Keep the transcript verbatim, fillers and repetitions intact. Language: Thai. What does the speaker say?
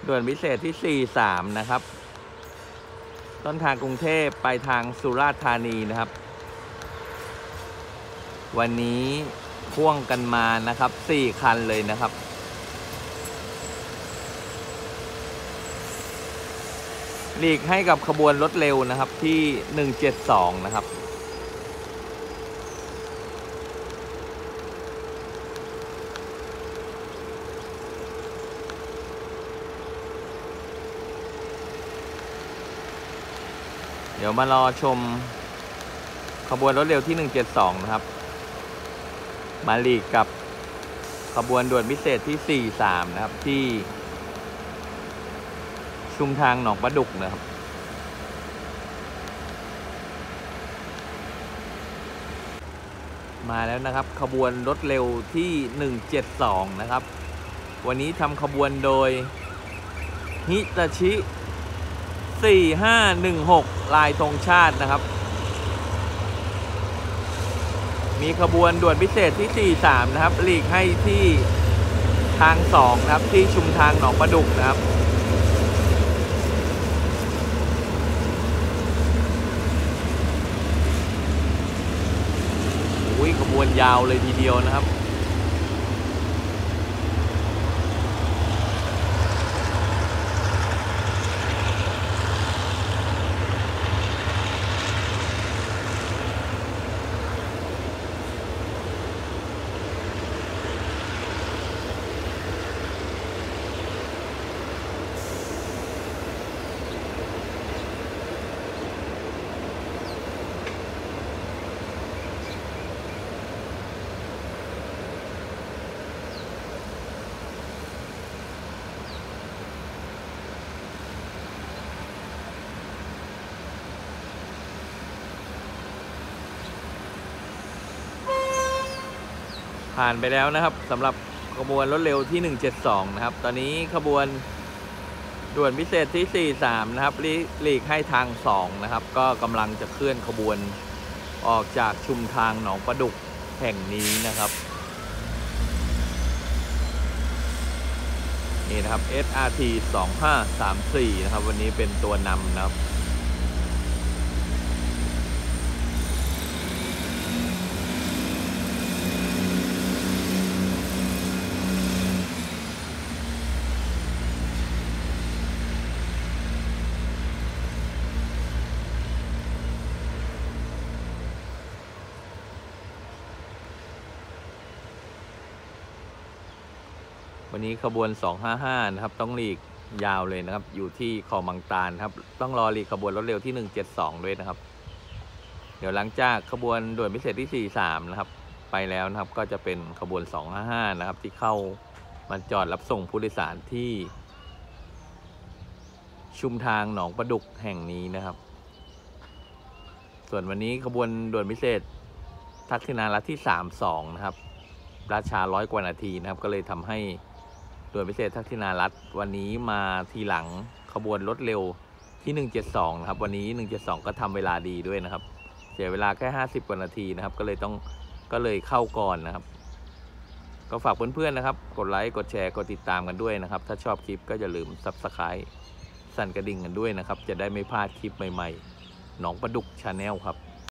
ด่วนพิเศษที่สี่สามนะครับต้นทางกรุงเทพไปทางสุราษฎร์ธานีนะครับวันนี้พ่วงกันมานะครับสี่คันเลยนะครับหลีกให้กับขบวนรถเร็วนะครับที่หนึ่งเจ็ดสองนะครับเดี๋ยวมารอชมขบวนรถเร็วที่หนึ่งเจ็ดสองนะครับมาหลีกกับขบวนด่วนพิเศษที่สี่สามนะครับที่ชุมทางหนองประดุกนะครับมาแล้วนะครับขบวนรถเร็วที่หนึ่งเจ็ดสองนะครับวันนี้ทำขบวนโดยฮิตาชิสี่ห้าหนึ่งหกลายธงชาตินะครับมีขบวนด่วนพิเศษที่สี่สามนะครับหลีกให้ที่ทางสองนะครับที่ชุมทางหนองประดุกนะครับอุ้ยขบวนยาวเลยทีเดียวนะครับผ่านไปแล้วนะครับสำหรับขบวนรถเร็วที่หนึ่งเจ็ดสองนะครับตอนนี้ขบวนด่วนพิเศษที่สี่สามนะครับหลีกให้ทางสองนะครับก็กำลังจะเคลื่อนขบวนออกจากชุมทางหนองประดุกแห่งนี้นะครับนี่นะครับ เอส อาร์ ที สองห้าสามสี่นะครับวันนี้เป็นตัวนำนะครับวันนี้ขบวนสองห้าห้านะครับต้องหลีกยาวเลยนะครับอยู่ที่คลองบางตาลครับต้องรอหลีกขบวนรถเร็วที่หนึ่งเจ็ดสองด้วยนะครับเดี๋ยวหลังจากขบวนด่วนพิเศษที่สี่สามนะครับไปแล้วนะครับก็จะเป็นขบวนสองห้าห้านะครับที่เข้ามาจอดรับส่งผู้โดยสารที่ชุมทางหนองประดุกแห่งนี้นะครับส่วนวันนี้ขบวนด่วนพิเศษทักษิณารัฐที่สามสองนะครับราชาร้อยกว่านาทีนะครับก็เลยทำให้ด่วนพิเศษทักษิณารัฐวันนี้มาทีหลังขบวนรถเร็วที่หนึ่งเจ็ดสองนะครับวันนี้หนึ่งเจ็ดสองก็ทำเวลาดีด้วยนะครับเสียเวลาแค่ห้าสิบกว่านาทีนะครับก็เลยต้องก็เลยเข้าก่อนนะครับก็ฝากเพื่อนๆนะครับกดไลค์กดแชร์กดติดตามกันด้วยนะครับถ้าชอบคลิปก็อย่าลืม ซับสไครบ์ สั่นกระดิ่งกันด้วยนะครับจะได้ไม่พลาดคลิปใหม่ๆหนองประดุก ชาแนล ครับ